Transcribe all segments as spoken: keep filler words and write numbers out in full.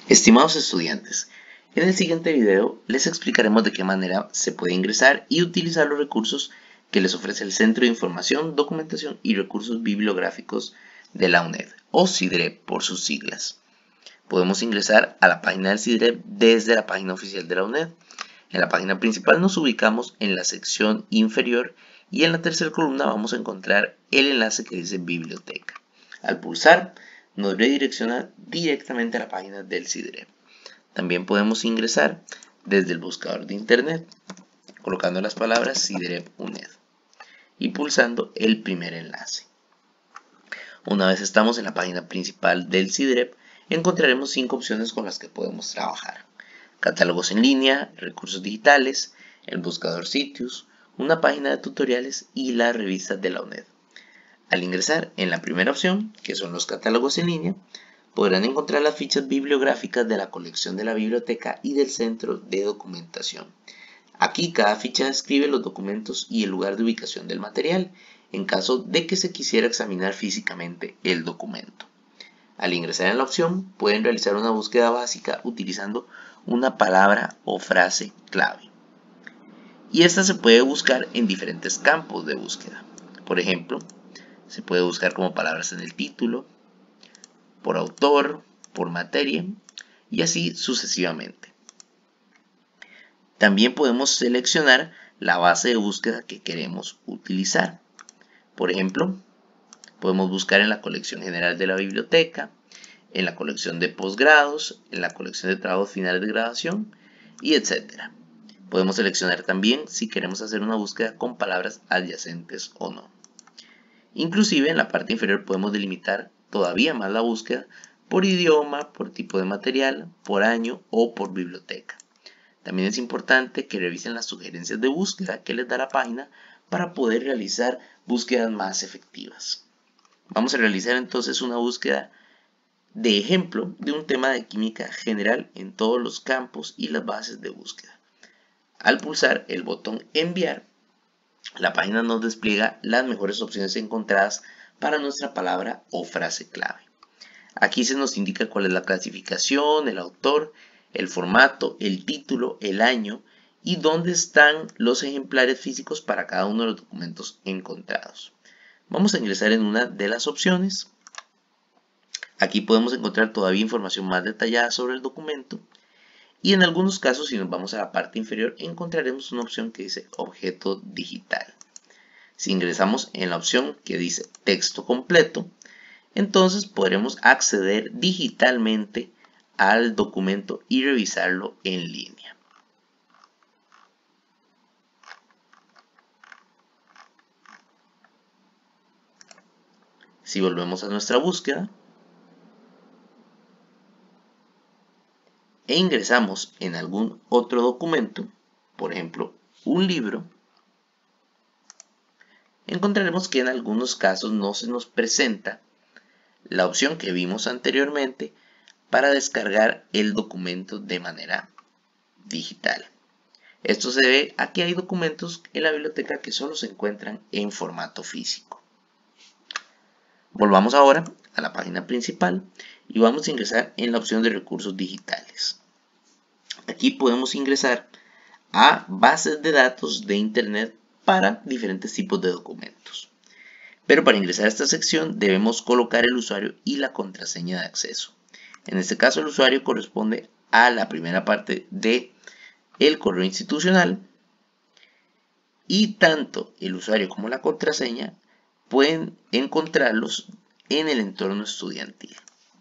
Estimados estudiantes, en el siguiente video les explicaremos de qué manera se puede ingresar y utilizar los recursos que les ofrece el Centro de Información, Documentación y Recursos Bibliográficos de la UNED, o CIDREP por sus siglas. Podemos ingresar a la página del CIDREP desde la página oficial de la UNED. En la página principal nos ubicamos en la sección inferior y en la tercera columna vamos a encontrar el enlace que dice Biblioteca. Al pulsar, nos redirecciona directamente a la página del CIDREP. También podemos ingresar desde el buscador de internet, colocando las palabras CIDREP UNED y pulsando el primer enlace. Una vez estamos en la página principal del CIDREP, encontraremos cinco opciones con las que podemos trabajar: catálogos en línea, recursos digitales, el buscador sitios, una página de tutoriales y las revistas de la UNED. Al ingresar en la primera opción, que son los catálogos en línea, podrán encontrar las fichas bibliográficas de la colección de la biblioteca y del centro de documentación. Aquí cada ficha describe los documentos y el lugar de ubicación del material, en caso de que se quisiera examinar físicamente el documento. Al ingresar en la opción, pueden realizar una búsqueda básica utilizando una palabra o frase clave. Y esta se puede buscar en diferentes campos de búsqueda. Por ejemplo, se puede buscar como palabras en el título, por autor, por materia y así sucesivamente. También podemos seleccionar la base de búsqueda que queremos utilizar. Por ejemplo, podemos buscar en la colección general de la biblioteca, en la colección de posgrados, en la colección de trabajos finales de graduación y etcétera. Podemos seleccionar también si queremos hacer una búsqueda con palabras adyacentes o no. Inclusive en la parte inferior podemos delimitar todavía más la búsqueda por idioma, por tipo de material, por año o por biblioteca. También es importante que revisen las sugerencias de búsqueda que les da la página para poder realizar búsquedas más efectivas. Vamos a realizar entonces una búsqueda de ejemplo de un tema de química general en todos los campos y las bases de búsqueda. Al pulsar el botón enviar, la página nos despliega las mejores opciones encontradas para nuestra palabra o frase clave. Aquí se nos indica cuál es la clasificación, el autor, el formato, el título, el año y dónde están los ejemplares físicos para cada uno de los documentos encontrados. Vamos a ingresar en una de las opciones. Aquí podemos encontrar todavía información más detallada sobre el documento. Y en algunos casos, si nos vamos a la parte inferior, encontraremos una opción que dice objeto digital. Si ingresamos en la opción que dice texto completo, entonces podremos acceder digitalmente al documento y revisarlo en línea. Si volvemos a nuestra búsqueda e ingresamos en algún otro documento, por ejemplo, un libro, encontraremos que en algunos casos no se nos presenta la opción que vimos anteriormente para descargar el documento de manera digital. Esto se debe a que hay documentos en la biblioteca que solo se encuentran en formato físico. Volvamos ahora a la página principal y vamos a ingresar en la opción de recursos digitales. Aquí podemos ingresar a bases de datos de internet para diferentes tipos de documentos. Pero para ingresar a esta sección debemos colocar el usuario y la contraseña de acceso. En este caso el usuario corresponde a la primera parte de el correo institucional y tanto el usuario como la contraseña pueden encontrarlos en el entorno estudiantil.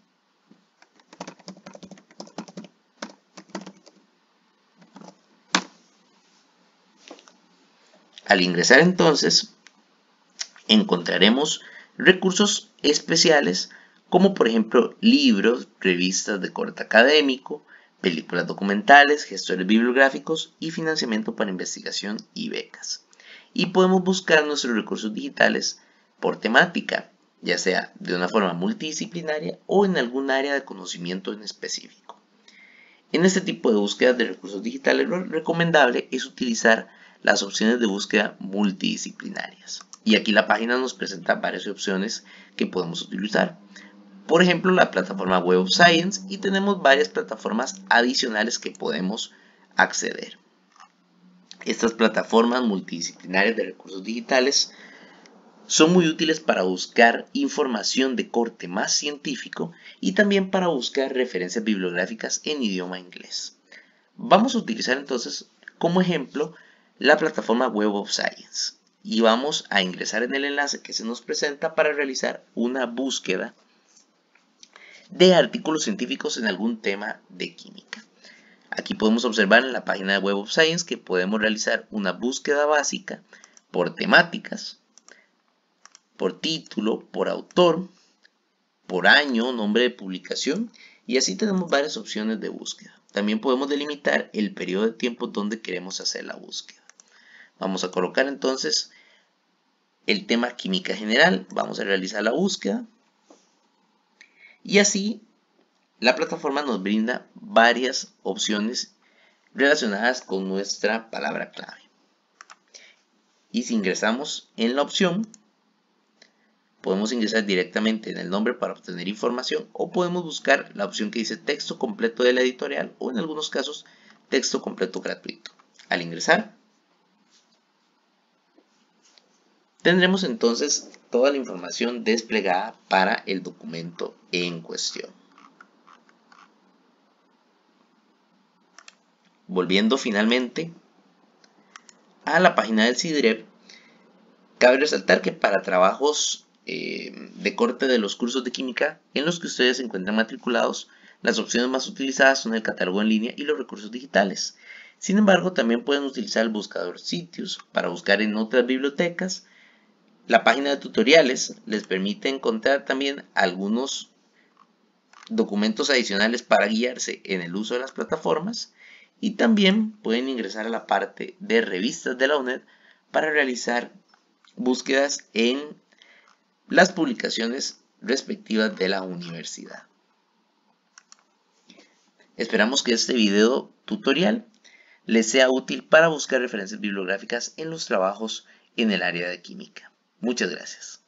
Al ingresar entonces, encontraremos recursos especiales como por ejemplo libros, revistas de corte académico, películas documentales, gestores bibliográficos y financiamiento para investigación y becas. Y podemos buscar nuestros recursos digitales por temática, ya sea de una forma multidisciplinaria o en algún área de conocimiento en específico. En este tipo de búsquedas de recursos digitales, lo recomendable es utilizar las opciones de búsqueda multidisciplinarias. Y aquí la página nos presenta varias opciones que podemos utilizar. por ejemplo la plataforma Web of Science, y tenemos varias plataformas adicionales que podemos acceder. Estas plataformas multidisciplinarias de recursos digitales son muy útiles para buscar información de corte más científico y también para buscar referencias bibliográficas en idioma inglés. Vamos a utilizar entonces como ejemplo la plataforma Web of Science y vamos a ingresar en el enlace que se nos presenta para realizar una búsqueda de artículos científicos en algún tema de química. Aquí podemos observar en la página de Web of Science que podemos realizar una búsqueda básica por temáticas, por título, por autor, por año, nombre de publicación, y así tenemos varias opciones de búsqueda. También podemos delimitar el periodo de tiempo donde queremos hacer la búsqueda. Vamos a colocar entonces el tema química general, vamos a realizar la búsqueda y así la plataforma nos brinda varias opciones relacionadas con nuestra palabra clave. Y si ingresamos en la opción, podemos ingresar directamente en el nombre para obtener información o podemos buscar la opción que dice texto completo de la editorial o en algunos casos texto completo gratuito. Al ingresar, tendremos entonces toda la información desplegada para el documento en cuestión. Volviendo finalmente a la página del CIDREP, cabe resaltar que para trabajos eh, de corte de los cursos de química en los que ustedes se encuentran matriculados, las opciones más utilizadas son el catálogo en línea y los recursos digitales. Sin embargo, también pueden utilizar el buscador Sitios para buscar en otras bibliotecas. La página de tutoriales les permite encontrar también algunos documentos adicionales para guiarse en el uso de las plataformas y también pueden ingresar a la parte de revistas de la UNED para realizar búsquedas en las publicaciones respectivas de la universidad. Esperamos que este video tutorial les sea útil para buscar referencias bibliográficas en los trabajos en el área de química. Muchas gracias.